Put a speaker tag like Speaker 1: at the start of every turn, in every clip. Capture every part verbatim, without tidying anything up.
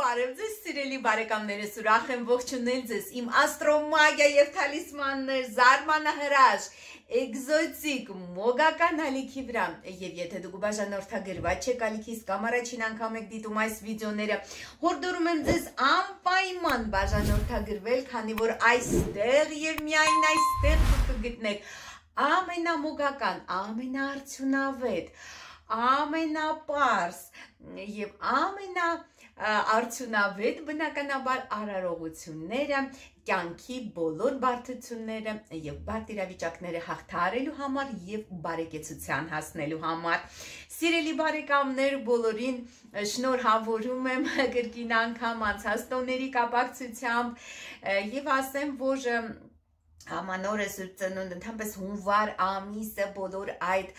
Speaker 1: Բարև ձեզ սիրելի բարեկամներս, ուրախ եմ ողջունել ձեզ իմ աստրոմագիա եւ թալիսմաններ, զարմանահրաշ, էկզոտիկ, մոգական ալիքի վրա։ Եվ եթե դուք բաժանորդագրված չեք ալիքից կամ առաջին անգամ եք դիտում այս վիդեոները, հորդորում եմ ձեզ անպայման բաժանորդագրվել, քանի որ այստեղ եւ միայն այստեղ դուք կգտնեք ամենամոգական, ամենաարդյունավետ, ամենապարզ եւ ամենա արդյունավետ բնականաբար արարողությունները, կյանքի բոլոր բարդությունները եւ բարդ իրավիճակները հաղթահարելու համար եւ բարեկեցության հասնելու համար։ Սիրելի բարեկամներ, բոլորին շնորհավորում եմ կրկին անգամ անցած տոների կապակցությամբ եւ ասեմ, որ Ամանորը Սուրբ Ծնունդ, ընդհանրապես հունվար ամիսը բոլոր այդ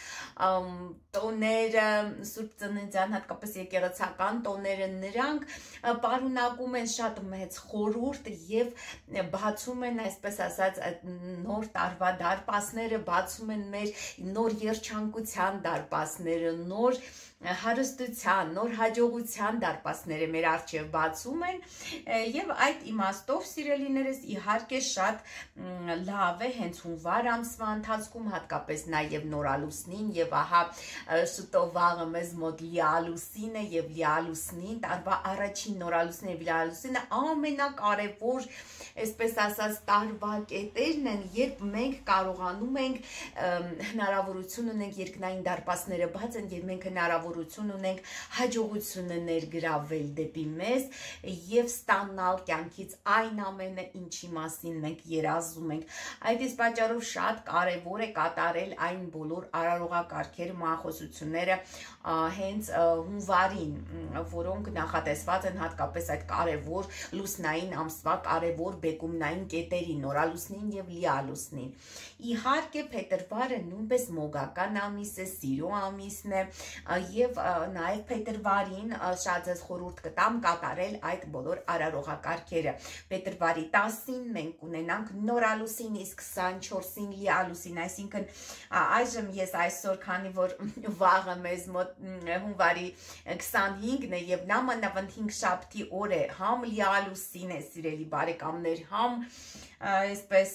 Speaker 1: տոները, Սուրբ Ծննդյան, հատկապես եկեղեցական տոները, նրանք պարունակում են շատ մեծ խորհուրդ եւ բացում են, այսպես ասած, նոր տարվա դարպասները, բացում են մեր նոր երջանկության դարպասները, նոր հարստության, նոր հաջողության դարպասները մեր առջև բացում են եւ այդ իմաստով սիրելիներս իհարկե շատ լավ է հենց հունվար ամսվա ընթացքում, հատկապես նաեւ նորալուսնին եւ ահա շուտով վաղը մեզ մոտ լիալուսին է եւ լիալուսնին, տարվա առաջին նորալուսին եւ լիալուսինը ամենակարևոր, այսպես ասած, տարվա կետերն են, երբ մենք կարողանում ենք հնարավորություն ունենք երկնային դարպասները բաց են եւ մենք հնարավորություն ունենք հաջողությունը ներգրավել դեպի մեզ եւ ստանալ կյանքից այն ամենը, ինչի մասին մենք երազում ենք։ Այդ իսկ պատճառով շատ կարեւոր է կատարել այն բոլոր արարողակարգերը, մահախոսությունները հենց հունվարին, որոնք նախատեսված են հատկապես այդ կարևոր լուսնային ամսվա կարևոր բեկումնային կետերին, նորալուսնին եւ լիալուսնին։ Իհարկե փետրվարը նույնպես մոգական ամիս է, սիրո ամիսն է եւ նաեւ փետրվարին շատ ձեզ խորհուրդ կտամ կատարել այդ բոլոր արարողակարգերը։ Փետրվարի տասին մենք կունենանք նորալուսին, իսկ քսանչորսին լիալուսին, այսինքն այժմ ես այսօր, քանի որ վաղը մեզ մոտ հունվարի քսանհինգն է եւ նամանավանդ հինգշաբթի օր է, համ լիալուսին է, սիրելի բարեկամներ, համ այսպես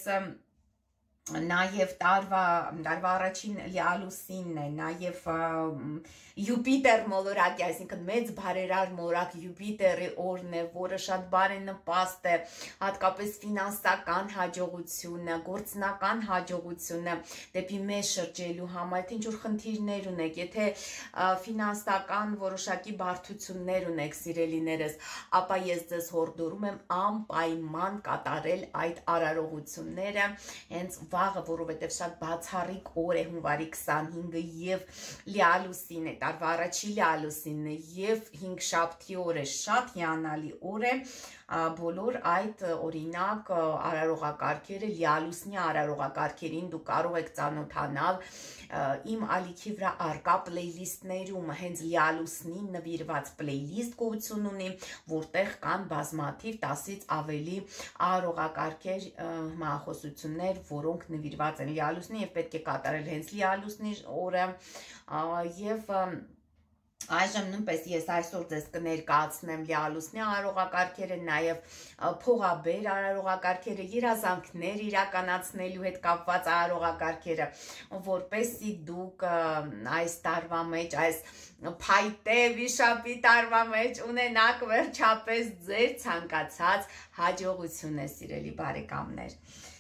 Speaker 1: Նաև տարվա տարվա առաջին լիալուսինն է, նաև Յուպիտեր մոլորակի, այսինքն մեծ բարերար մոլորակ Յուպիտերի օրն է, որը շատ բարենպաստ է, հատկապես ֆինանսական հաջողությունը, գործնական հաջողությունը դեպի մեզ շրջելու համար, թե ինչ-որ խնդիրներ ունեք, եթե ֆինանսական որոշակի բարդություններ ունեք, սիրելիներս, ապա ես ձեզ հորդորում եմ անպայման կատարել այդ արարողությունները, հենց վաղը, որովհետև շատ բացառիկ օր է հունվարի քսանհինգը եւ լիալուսին է, տարվա առաջի լիալուսինն է եւ հինգշաբթի օրը շատ հիանալի օր է, բոլոր այդ օրինակ արարողակարգերը, լիալուսնի արարողակարգերին դուք կարող եք ծանոթանալ իմ ալիքի վրա արկա պլեյլիստներում, հենց լիալուսնին նվիրված պլեյլիստ գոյություն ունի, որտեղ կան բազմաթիվ տասից ավելի արարողակարգեր, մահախոսություններ, որոնք նվիրված են լիալուսնին եւ պետք է կատարել հենց լիալուսնի օրը եւ Այժմ նույնպես ես այսօր ձեզ կներկայացնեմ լիալուսնի արարողակարգերը, նաև փողաբեր արարողակարգերը, երազանքներ իրականացնելու հետ կապված արարողակարգերը, որպեսզի դուք այս տարվա մեջ, այս փայտե վիշապի տարվա մեջ ունենաք վերջապես ձեր ցանկացած հաջողությունը, սիրելի բարեկամներ։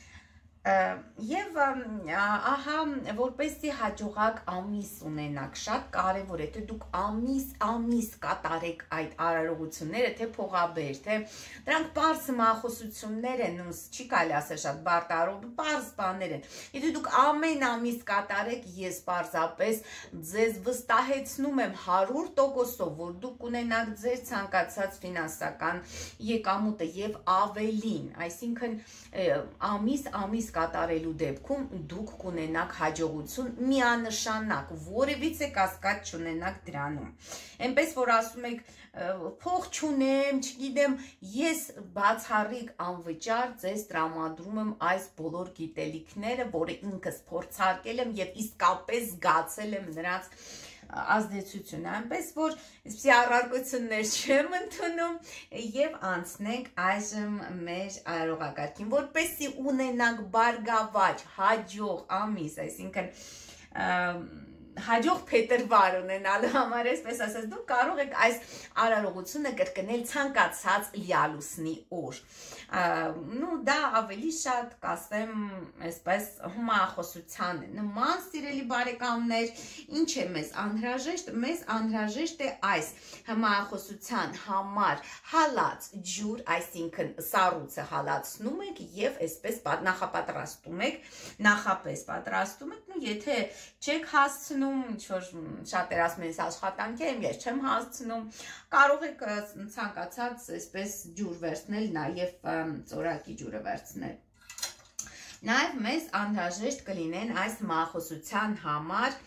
Speaker 1: Եվ ահա որպեսզի հաջողակ ամիս ունենաք, շատ կարևոր է, թե դուք ամիս ամիս կատարեք այդ արարողությունները, թե փողաբեր, թե դրանք պարզ մահախոսություններ են, չի կարելի ասել շատ բարդ արարող, պարզ բաներ են։ Եթե դուք ամեն ամիս կատարեք, ես պարզապես ձեզ վստահեցնում եմ հարյուր տոկոսով, որ դուք կունենաք ձեր ցանկացած ֆինանսական եկամուտը եւ ավելին, այսինքն ամիս ամիս կատարելու դեպքում դուք կունենաք հաջողություն միանշանակ, որևիցե կասկած չունենաք դրանում։ Այնպես որ ասում եք, փող չունեմ, չգիտեմ, ես բացառիկ անվճար ձեզ տրամադրում եմ այս բոլոր գիտելիքները, որը ինքս փորձարկել եմ եւ իսկապես զգացել եմ նրանց ազդեցություն, այնպես որ այսպիսի առարկություններ չեմ ընդունում եւ անցնենք այժմ մեր արարողակարգին, որպեսզի ունենանք բարգավաճ, հաջող ամիս, այսինքն հաջող փետրվար ունենալու համար, այսպես ասած, դուք կարող եք այս արարողությունը կրկնել ցանկացած լիալուսնի օր։ Նու դա ավելի շատ կասեմ, այսպես հմախոսության է նման, սիրելի բարեկամներ, ինչ է մեզ անհրաժեշտ, մեզ անհրաժեշտ է այս հմախոսության համար հալած ջուր, այսինքն սառույցը հալածնում եք եւ այսպես նախապատրաստում եք, նախապես պատրաստում եք, ու եթե չեք հասցնում ինչ-որ շատեր ասում են աշխատանք է, ես չեմ հասցնում, կարող եք ցանկացած այսպես ջուր վերցնել, նաև ծորակի ջուրը վերցնել։ Նաև մեզ անհրաժեշտ կլինեն այս մախոսության համար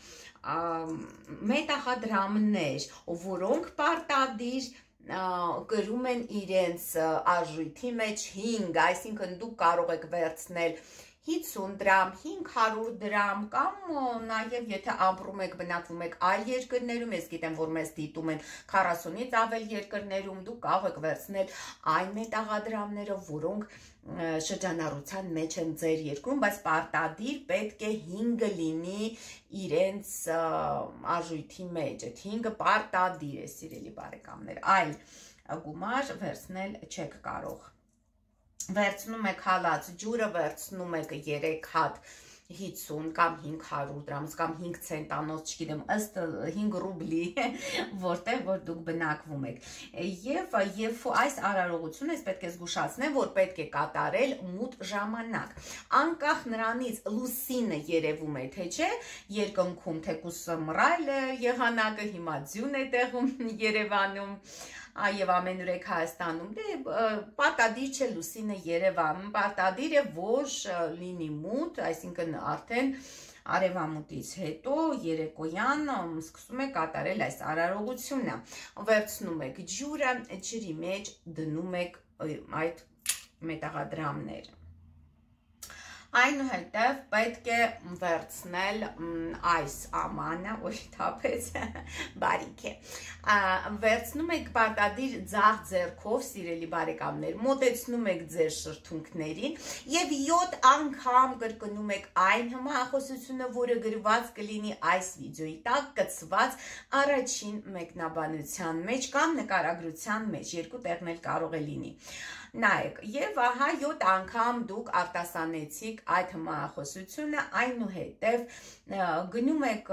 Speaker 1: մետաղադրամներ, որոնք պարտադիր կրում են իրենց արժույթի մեջ հինգ, այսինքն դուք կարող եք վերցնել հինգ դրամ, հինգ հարյուր դրամ կամ նաև եթե ապրում եք, բնակվում եք այլ երկրներում, ես գիտեմ, որ մեզ դիտում են քառասունից ավել երկրներում, դուք կարող եք վերցնել այն մետաղադրամները, որոնք շրջանառության մեջ են ձեր երկրում, բայց պարտադիր պետք է հինգը լինի իրենց արժույթի մեջ, այդ հինգը պարտադիր է, սիրելի բարեկամներ, այլ գումար վերցնել չեք կարող։ Վերցնում եք հալած ջուրը, վերցնում եք երեք հատ հինգ կամ հինգ հարյուր դրամից կամ հինգ ցենտանոց, չգիտեմ, ըստ հինգ ռուբլի, որտեղ որ դուք բնակվում եք։ Եվ եւ այս արարողությունը ես պետք է զգուշացնեմ, որ պետք է կատարել մութ ժամանակ։ Անկախ նրանից լուսինը երևում է, թե չէ, երկնքում թեկուս մռայլ է եղանակը, հիմա ձյուն է տեղում Երևանում։ Եվ ամենուրեք Հայաստանում, դե պարտադիր չէ լուսինը Երևան, պարտադիր է որ լինի մութ, այսինքն արդեն արևամուտից հետո երեկոյան սկսում եք կատարել այս արարողությունը, վերցնում եք ջուրը, ջրի մեջ դնում եք այդ մետաղադրամները։ Այնուհետև պետք է վերցնել այս ամանը, ոչ թափեց, բարիք է, վերցնում եք պարտադիր ձախ ձեռքով, սիրելի բարեկամներ, մոտեցնում եք ձեր շրթունքներին և յոթ անգամ կրկնում եք այն հմախոսությունը, որը գրված կլինի այս վիդեոյի տակ կցված առաջին մեկնաբանության մեջ կամ նկարագրության մեջ, երկու տեղն էլ կարող է լինի։ Նայեք, եւ ահա յոթ անգամ դուք արտասանեցիք այդ հմախոսությունը, այնուհետև գնում եք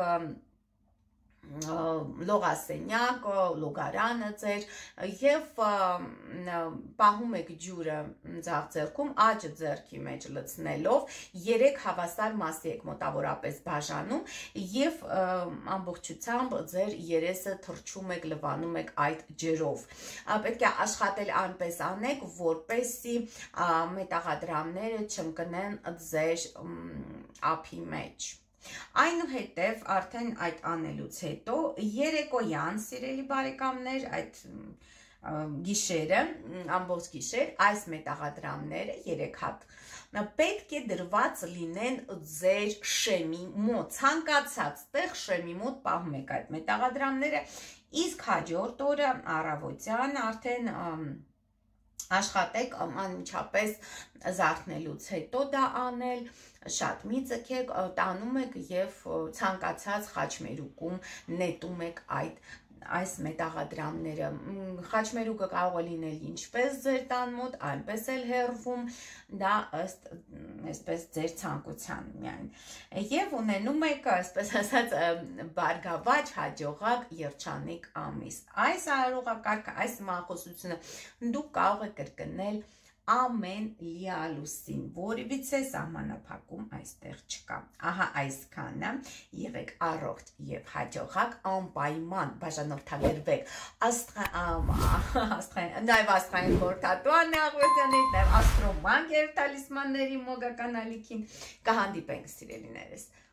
Speaker 1: լողասենյակ, լոգարանը ձեր եւ պահում եք ջուրը ձախ ձեռքում, աջ ձեռքի մեջ լցնելով, երեք հավասար մասի եք մոտավորապես բաժանում եւ ամբողջությամբ ձեր երեսը թրջում եք, լվանում եք այդ ջրով։ Պետք է աշխատել այնպես անեք, որպեսզի մետաղադրամները չընկնեն ձեր ափի մեջ։ Այնուհետև արդեն այդ անելուց հետո երեկոյան, սիրելի բարեկամներ, այդ գիշերը, ամբողջ գիշեր, այս մետաղադրամները երեք հատ պետք է դրված լինեն ձեր շեմի մոտ, ցանկացած տեղ շեմի մոտ պահում եք այդ մետաղադրամները, իսկ հաջորդ օրը առավոտյան արդեն աշխատեք անմիջապես զարթնելուց հետո դա անել, շատ մի ձգեք, տանում եք եւ ցանկացած խաչմերուկում նետում եք այդ այս մետաղադրամները։ Խաչմերուկը կարող է լինել ինչպես ձեր տան մոտ, այնպես էլ հեռվում, դա ըստ այսպես ձեր ցանկության միայն։ Եվ ունենում եք, այսպես ասած, բարգավաճ հաջողակ երջանիկ ամիս։ Այս արարողակարգը, այս մախոսությունը դուք կարող եք կրկնել ամեն լիալուսին, որևիցե սահմանափակում այստեղ չկա։ Ահա այսքանը, եղեք առողջ եւ հաջողակ, անպայման բաժանորդագրվեք նաեւ աստղային խորհրդատու Աղվերդյանի, նաեւ աստրոմագիա եւ տալիսմանների մոգական ալիքին։ Կհանդիպենք, սիրելիներս։